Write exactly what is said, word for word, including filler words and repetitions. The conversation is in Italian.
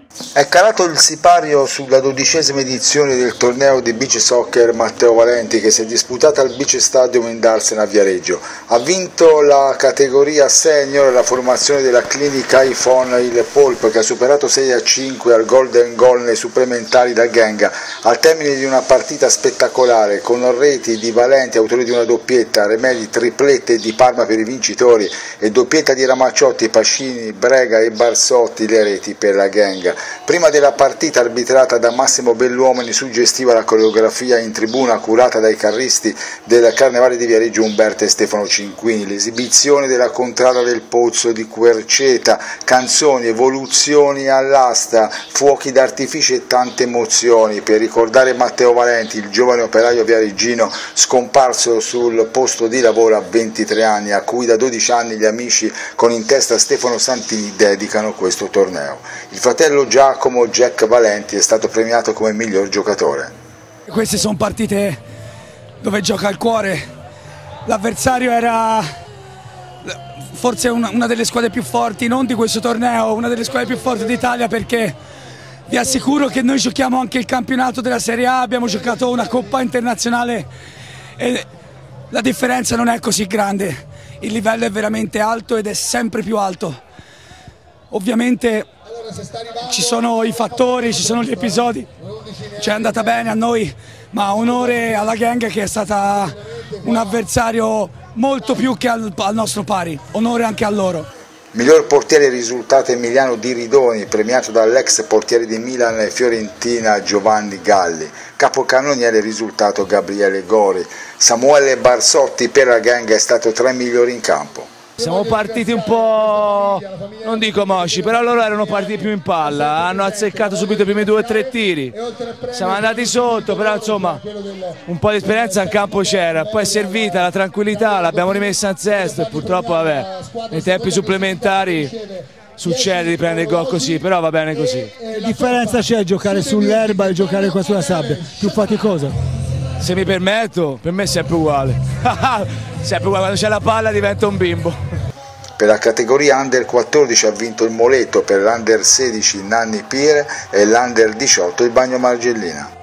È calato il sipario sulla dodicesima edizione del torneo di beach soccer Matteo Valenti, che si è disputata al Beach Stadium in Darsena a Viareggio. Ha vinto la categoria senior la formazione della clinica iPhone il Polp, che ha superato sei a cinque al golden goal nei supplementari da Genga, al termine di una partita spettacolare con reti di Valenti, autore di una doppietta, Remedi, triplette di Parma per i vincitori e doppietta di Ramacciotti, Pascini, Brega e Barsotti le reti per la Genga. Prima della partita, arbitrata da Massimo Belluomini, suggestiva la coreografia in tribuna curata dai carristi del Carnevale di Viareggio Umberto e Stefano Cinquini, l'esibizione della Contrada del Pozzo di Querceta, canzoni, evoluzioni all'asta, fuochi d'artificio e tante emozioni per ricordare Matteo Valenti, il giovane operaio viareggino scomparso sul posto di lavoro a ventitré anni, a cui da dodici anni gli amici con in testa Stefano Santini dedicano questo torneo. Il fratello Giacomo Jack Valenti è stato premiato come miglior giocatore. Queste sono partite dove gioca il cuore. L'avversario era forse una, una delle squadre più forti, non di questo torneo, una delle squadre più forti d'Italia, perché vi assicuro che noi giochiamo anche il campionato della Serie A, abbiamo giocato una Coppa internazionale e la differenza non è così grande. Il livello è veramente alto ed è sempre più alto. Ovviamente ci sono i fattori, ci sono gli episodi, ci è andata bene a noi, ma onore alla Genga, che è stata un avversario molto più che al, al nostro pari, onore anche a loro. Miglior portiere risultato Emiliano Di Ridoni, premiato dall'ex portiere di Milan e Fiorentina Giovanni Galli. Capocannoniere risultato Gabriele Gori. Samuele Barsotti per la Genga è stato tra i migliori in campo. Siamo partiti un po', non dico moci, però loro erano partiti più in palla, hanno azzeccato subito i primi due o tre tiri, siamo andati sotto, però insomma un po' di esperienza in campo c'era, poi è servita la tranquillità, l'abbiamo rimessa in sesto e purtroppo vabbè, nei tempi supplementari succede di prendere il gol così, però va bene così. Che differenza c'è giocare sull'erba e giocare qua sulla sabbia? Più faticosa? Se mi permetto, per me è sempre uguale, sempre uguale, quando c'è la palla diventa un bimbo. Per la categoria under quattordici ha vinto il Moleto, per l'under sedici Nanni Pire e l'under diciotto il Bagno Margellina.